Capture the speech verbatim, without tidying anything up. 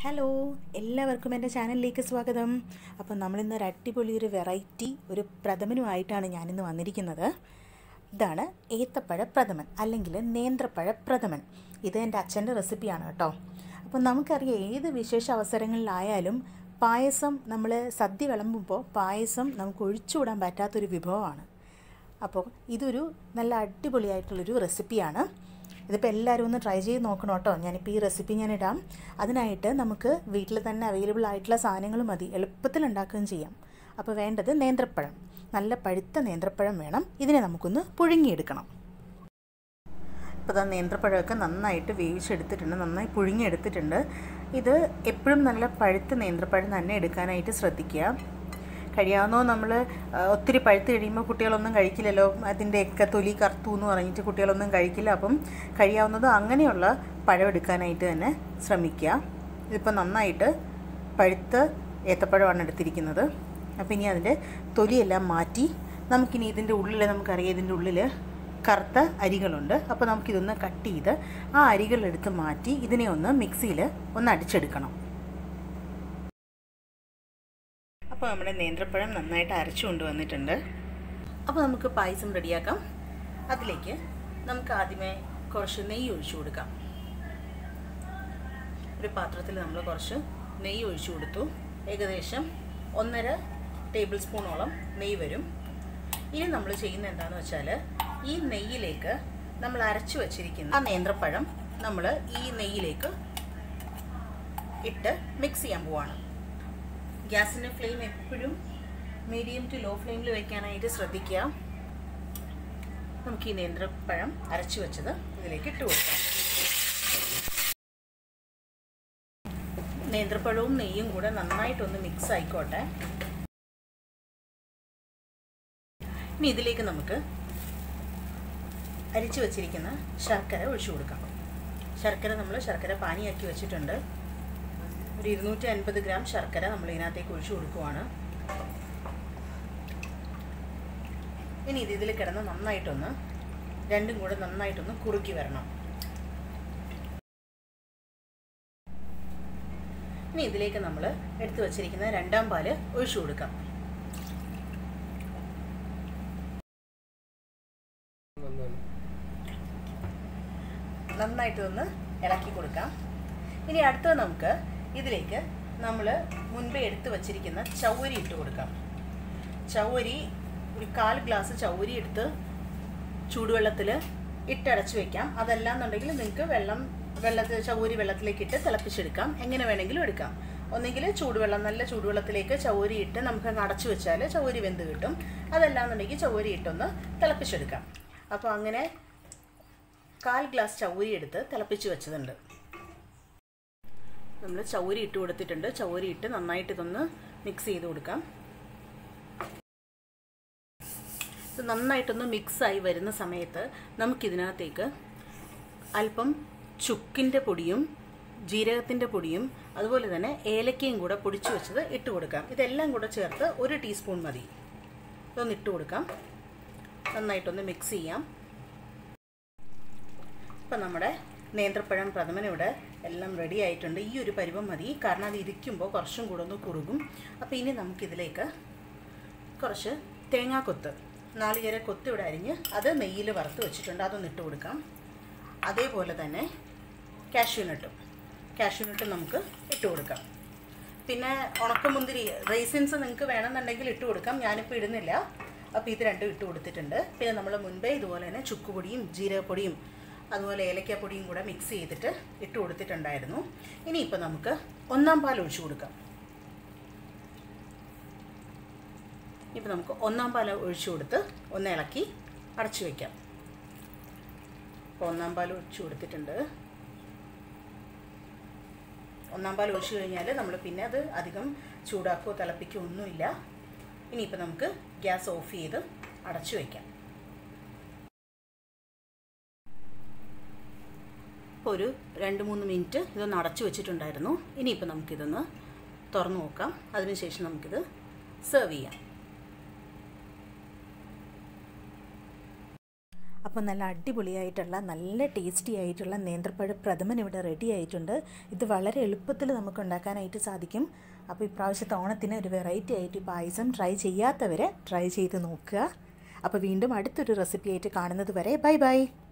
Hello, എല്ലാവർക്കും എൻ്റെ ചാനലിലേക്ക് സ്വാഗതം. അപ്പം നമ്മളിന്ന് ഒരു അടിപൊളി ഒരു വെറൈറ്റി ഒരു പ്രഥമനുമായിട്ടാണ് ഞാനിന്ന് വന്നിരിക്കുന്നത്. ഇതാണ് ഏത്തപ്പഴ പ്രഥമൻ അല്ലെങ്കിൽ നേന്ത്രപ്പഴ പ്രഥമൻ. ഇത് എൻ്റെ അച്ഛൻ്റെ റെസിപ്പിയാണ് കേട്ടോ. അപ്പം നമുക്കറിയാം, ഏത് വിശേഷ അവസരങ്ങളിലായാലും പായസം, നമ്മൾ സദ്യ വിളമ്പുമ്പോൾ പായസം നമുക്ക് ഒഴിച്ചുകൂടാൻ പറ്റാത്തൊരു വിഭവമാണ്. അപ്പോൾ ഇതൊരു നല്ല അടിപൊളിയായിട്ടുള്ളൊരു റെസിപ്പിയാണ്. ഇതിപ്പോൾ എല്ലാവരും ഒന്ന് ട്രൈ ചെയ്ത് നോക്കണം കേട്ടോ. ഞാനിപ്പോൾ ഈ റെസിപ്പി ഞാൻ ഇടാം. അതിനായിട്ട് നമുക്ക് വീട്ടിൽ തന്നെ അവൈലബിൾ ആയിട്ടുള്ള സാധനങ്ങൾ മതി, എളുപ്പത്തിൽ ഉണ്ടാക്കുകയും ചെയ്യാം. അപ്പോൾ വേണ്ടത് നേന്ത്രപ്പഴം, നല്ല പഴുത്ത നേന്ത്രപ്പഴം വേണം. ഇതിനെ നമുക്കൊന്ന് പുഴുങ്ങിയെടുക്കണം. ഇപ്പോൾ ഇതാ നേന്ത്രപ്പഴമൊക്കെ നന്നായിട്ട് വേവിച്ചെടുത്തിട്ടുണ്ട്, നന്നായി പുഴുങ്ങിയെടുത്തിട്ടുണ്ട്. ഇത് എപ്പോഴും നല്ല പഴുത്ത നേന്ത്രപ്പഴം തന്നെ എടുക്കാനായിട്ട് ശ്രദ്ധിക്കുക. കഴിയാവുന്നോ നമ്മൾ ഒത്തിരി പഴുത്ത് കഴിയുമ്പോൾ കുട്ടികളൊന്നും കഴിക്കില്ലല്ലോ, അതിൻ്റെയൊക്കെ തൊലി കറുത്തു എന്ന് പറഞ്ഞിട്ട് കുട്ടികളൊന്നും കഴിക്കില്ല. അപ്പം കഴിയാവുന്നത് അങ്ങനെയുള്ള പഴം എടുക്കാനായിട്ട് തന്നെ ശ്രമിക്കുക. ഇതിപ്പോൾ നന്നായിട്ട് പഴുത്ത ഏത്തപ്പഴമാണ് എടുത്തിരിക്കുന്നത്. അപ്പോൾ ഇനി അതിൻ്റെ തൊലിയെല്ലാം മാറ്റി നമുക്കിനി ഇതിൻ്റെ ഉള്ളിൽ, നമുക്കറിയാം ഇതിൻ്റെ ഉള്ളിൽ കറുത്ത അരികളുണ്ട്. അപ്പോൾ നമുക്കിതൊന്ന് കട്ട് ചെയ്ത് ആ അരികളെടുത്ത് മാറ്റി ഇതിനെ ഒന്ന് മിക്സിയിൽ ഒന്ന് അടിച്ചെടുക്കണം. അപ്പോൾ നമ്മുടെ നേന്ത്രപ്പഴം നന്നായിട്ട് അരച്ചു കൊണ്ടുവന്നിട്ടുണ്ട്. അപ്പോൾ നമുക്ക് പായസം റെഡിയാക്കാം. അതിലേക്ക് നമുക്ക് ആദ്യമേ കുറച്ച് നെയ്യ് ഒഴിച്ചു കൊടുക്കാം. ഒരു പാത്രത്തിൽ നമ്മൾ കുറച്ച് നെയ്യ് ഒഴിച്ചു കൊടുത്തു. ഏകദേശം ഒന്നര ടേബിൾ സ്പൂണോളം നെയ്യ് വരും. ഇനി നമ്മൾ ചെയ്യുന്നത് എന്താണെന്ന് വെച്ചാൽ, ഈ നെയ്യിലേക്ക് നമ്മൾ അരച്ചു വച്ചിരിക്കുന്ന ആ നേന്ത്രപ്പഴം നമ്മൾ ഈ നെയ്യിലേക്ക് ഇട്ട് മിക്സ് ചെയ്യാൻ പോവാണ്. ഗ്യാസിൻ്റെ ഫ്ലെയിം എപ്പോഴും മീഡിയം ടു ലോ ഫ്ലെയിമിൽ വയ്ക്കാനായിട്ട് ശ്രദ്ധിക്കുക. നമുക്ക് ഈ നേന്ത്രപ്പഴം അരച്ചു വെച്ചത് ഇതിലേക്ക് ഇട്ട് കൊടുക്കാം. നേന്ത്രപ്പഴവും നെയ്യും കൂടെ നന്നായിട്ടൊന്ന് മിക്സ് ആയിക്കോട്ടെ. ഇനി ഇതിലേക്ക് നമുക്ക് അരിച്ചു വച്ചിരിക്കുന്ന ശർക്കര ഒഴിച്ചു കൊടുക്കാം. ശർക്കര നമ്മൾ ശർക്കര പാനിയാക്കി വെച്ചിട്ടുണ്ട്. ഒരു ഇരുന്നൂറ്റി അൻപത് ഗ്രാം ശർക്കര നമ്മൾ ഇതിനകത്തേക്ക് ഒഴിച്ചു കൊടുക്കുവാണ്. ഇനി ഇത് ഇതിൽ കിടന്ന് നന്നായിട്ടൊന്ന് രണ്ടും കൂടെ നന്നായിട്ടൊന്ന് കുറുക്കി വരണം. ഇനി ഇതിലേക്ക് നമ്മൾ എടുത്തു വച്ചിരിക്കുന്ന രണ്ടാം പാല് ഒഴിച്ചു കൊടുക്കാം. നന്നായിട്ടൊന്ന് ഇളക്കി കൊടുക്കാം. ഇനി അടുത്തത് നമുക്ക് ഇതിലേക്ക് നമ്മൾ മുൻപേ എടുത്ത് വച്ചിരിക്കുന്ന ചൗവരി ഇട്ട് കൊടുക്കാം. ചൗവരി ഒരു കാൽ ഗ്ലാസ് ചൗവരി എടുത്ത് ചൂടുവെള്ളത്തിൽ ഇട്ടടച്ച് വയ്ക്കാം. അതല്ല എന്നുണ്ടെങ്കിൽ നിങ്ങൾക്ക് വെള്ളം വെള്ളത്തിൽ ചൗവരി വെള്ളത്തിലേക്ക് ഇട്ട് തിളപ്പിച്ചെടുക്കാം. എങ്ങനെ വേണമെങ്കിലും എടുക്കാം. ഒന്നെങ്കിൽ ചൂടുവെള്ളം, നല്ല ചൂടുവെള്ളത്തിലേക്ക് ചൗവരി ഇട്ട് നമുക്ക് അടച്ചു വെച്ചാൽ ചൗവരി വെന്ത് കിട്ടും. അതല്ല എന്നുണ്ടെങ്കിൽ ചൗവരി ഇട്ടൊന്ന് തിളപ്പിച്ചെടുക്കാം. അപ്പോൾ അങ്ങനെ കാൽ ഗ്ലാസ് ചൗവരി എടുത്ത് തിളപ്പിച്ച് വെച്ചതുണ്ട്. നമ്മൾ ചൗവരി ഇട്ട് കൊടുത്തിട്ടുണ്ട്. ചൗവരി ഇട്ട് നന്നായിട്ട് ഇതൊന്ന് മിക്സ് ചെയ്ത് കൊടുക്കാം. ഇത് നന്നായിട്ടൊന്ന് മിക്സായി വരുന്ന സമയത്ത് നമുക്കിതിനകത്തേക്ക് അല്പം ചുക്കിൻ്റെ പൊടിയും ജീരകത്തിൻ്റെ പൊടിയും അതുപോലെ തന്നെ ഏലക്കയും കൂടെ പൊടിച്ചു വെച്ചത് ഇട്ട് കൊടുക്കാം. ഇതെല്ലാം കൂടെ ചേർത്ത് ഒരു ടീസ്പൂൺ മതി. ഇതൊന്ന് ഇട്ട് കൊടുക്കാം. നന്നായിട്ടൊന്ന് മിക്സ് ചെയ്യാം. ഇപ്പം നമ്മുടെ നേന്ത്രപ്പഴം പ്രഥമൻ ഇവിടെ എല്ലാം റെഡി ആയിട്ടുണ്ട്. ഈ ഒരു പരുവം മതി, കാരണം അത് ഇരിക്കുമ്പോൾ കുറച്ചും കൂടെ ഒന്ന് കുറുകും. അപ്പോൾ ഇനി നമുക്കിതിലേക്ക് കുറച്ച് തേങ്ങാക്കൊത്ത്, നാളികേര കൊത്ത് ഇവിടെ അരിഞ്ഞ് അത് നെയ്യിൽ വറുത്ത് വെച്ചിട്ടുണ്ട്, അതൊന്ന് ഇട്ട് കൊടുക്കാം. അതേപോലെ തന്നെ കാഷ്യൂനട്ടും കാഷ്യൂനട്ടും നമുക്ക് ഇട്ട് കൊടുക്കാം. പിന്നെ ഉണക്കമുന്തിരി, റൈസിൻസ് നിങ്ങൾക്ക് വേണമെന്നുണ്ടെങ്കിൽ ഇട്ട് കൊടുക്കാം. ഞാനിപ്പോൾ ഇടുന്നില്ല. അപ്പോൾ ഇത് രണ്ടും ഇട്ട് കൊടുത്തിട്ടുണ്ട്. പിന്നെ നമ്മൾ മുൻപേ ഇതുപോലെ തന്നെ ചുക്കുപൊടിയും ജീരകപ്പൊടിയും അതുപോലെ ഏലക്കപ്പൊടിയും കൂടെ മിക്സ് ചെയ്തിട്ട് ഇട്ട് കൊടുത്തിട്ടുണ്ടായിരുന്നു. ഇനിയിപ്പോൾ നമുക്ക് ഒന്നാം പാൽ ഒഴിച്ചു കൊടുക്കാം. ഇപ്പോൾ നമുക്ക് ഒന്നാം പാൽ ഒഴിച്ചു കൊടുത്ത് ഒന്ന് ഇളക്കി അടച്ചു വയ്ക്കാം. അപ്പോൾ ഒന്നാം പാൽ ഒഴിച്ചു കൊടുത്തിട്ടുണ്ട്. ഒന്നാം പാൽ ഒഴിച്ചു കഴിഞ്ഞാൽ നമ്മൾ പിന്നെ അത് അധികം ചൂടാക്കുകയോ തിളപ്പിക്കുകയോ ഒന്നുമില്ല. ഇനിയിപ്പോൾ നമുക്ക് ഗ്യാസ് ഓഫ് ചെയ്ത് അടച്ചു വയ്ക്കാം. ഇപ്പോൾ ഒരു രണ്ട് മൂന്ന് മിനിറ്റ് ഇതൊന്ന് അടച്ചു വെച്ചിട്ടുണ്ടായിരുന്നു. ഇനിയിപ്പോൾ നമുക്കിതൊന്ന് തുറന്നു നോക്കാം. അതിനുശേഷം നമുക്കിത് സെർവ് ചെയ്യാം. അപ്പോൾ നല്ല അടിപൊളിയായിട്ടുള്ള നല്ല ടേസ്റ്റി ആയിട്ടുള്ള നേന്ത്രപ്പഴ പ്രഥമൻ ഇവിടെ റെഡി ആയിട്ടുണ്ട്. ഇത് വളരെ എളുപ്പത്തിൽ നമുക്ക് ഉണ്ടാക്കാനായിട്ട് സാധിക്കും. അപ്പോൾ ഇപ്രാവശ്യത്തെ ഓണത്തിന് ഒരു വെറൈറ്റി ആയിട്ട് പായസം ട്രൈ ചെയ്യാത്തവർ ട്രൈ ചെയ്ത് നോക്കുക. അപ്പോൾ വീണ്ടും അടുത്തൊരു റെസിപ്പി ആയിട്ട് കാണുന്നത് വരെ ബൈ ബൈ.